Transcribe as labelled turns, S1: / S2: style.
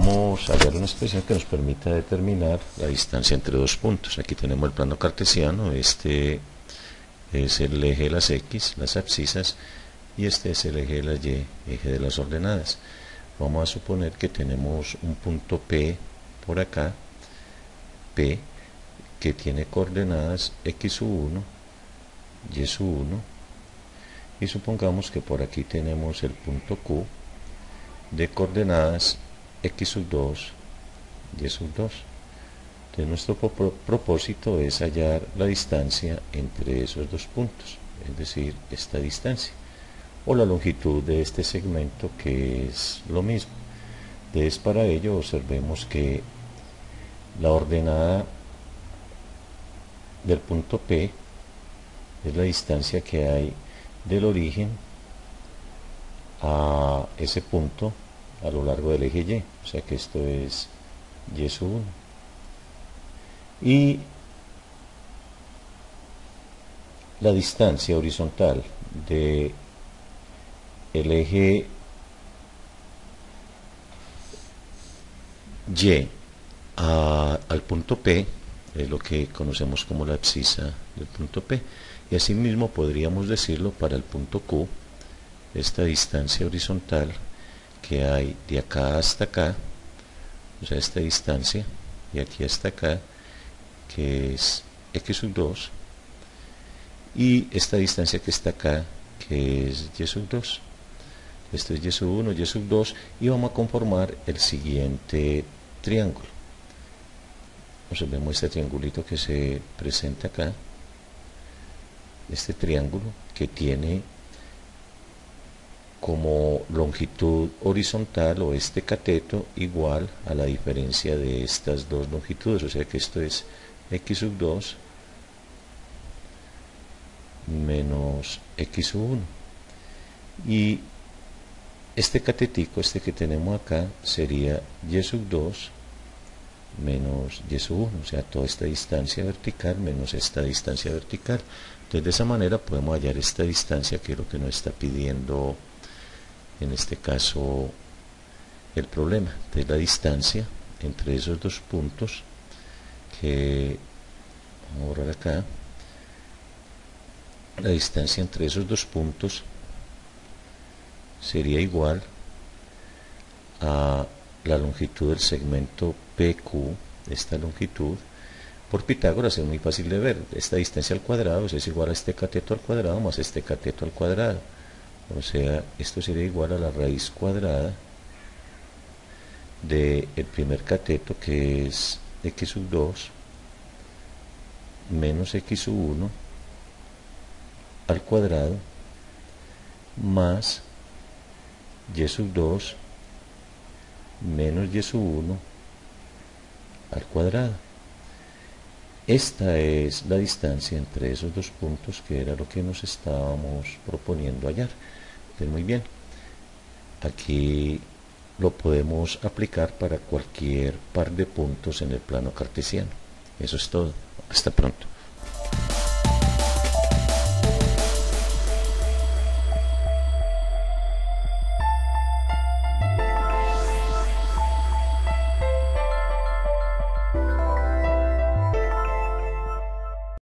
S1: vamos a hallar una expresión que nos permita determinar la distancia entre dos puntos. Aquí tenemos el plano cartesiano, este es el eje de las X, las abscisas, y este es el eje de las Y, eje de las ordenadas. Vamos a suponer que tenemos un punto P por acá, P, que tiene coordenadas x1, y1, y supongamos que por aquí tenemos el punto Q de coordenadas x2, y2. Entonces nuestro propósito es hallar la distancia entre esos dos puntos, es decir, esta distancia, o la longitud de este segmento, que es lo mismo. Entonces para ello observemos que la ordenada del punto P es la distancia que hay del origen a ese punto a lo largo del eje Y, o sea que esto es y1. Y la distancia horizontal de el eje Y al punto P es lo que conocemos como la abscisa del punto P, y asimismo podríamos decirlo para el punto Q, esta distancia horizontal que hay de acá hasta acá, o sea esta distancia, y aquí hasta acá, que es x2, y esta distancia que está acá, que es y2. Esto es y1, y2, y vamos a conformar el siguiente triángulo. Observemos este triangulito que se presenta acá, este triángulo que tiene como longitud horizontal, o este cateto, igual a la diferencia de estas dos longitudes, o sea que esto es x2 menos x1, y este catetico, este que tenemos acá, sería y2 menos y1, o sea toda esta distancia vertical menos esta distancia vertical. Entonces de esa manera podemos hallar esta distancia, que es lo que nos está pidiendo en este caso el problema. Entonces la distancia entre esos dos puntos, que vamos a borrar acá, la distancia entre esos dos puntos sería igual a la longitud del segmento PQ, esta longitud. Por Pitágoras es muy fácil de ver, esta distancia al cuadrado es igual a este cateto al cuadrado más este cateto al cuadrado, o sea, esto sería igual a la raíz cuadrada del primer cateto, que es x2 menos x1 al cuadrado más y2 menos y1 al cuadrado. Esta es la distancia entre esos dos puntos, que era lo que nos estábamos proponiendo hallar. Entonces, muy bien, aquí lo podemos aplicar para cualquier par de puntos en el plano cartesiano. Eso es todo. Hasta pronto.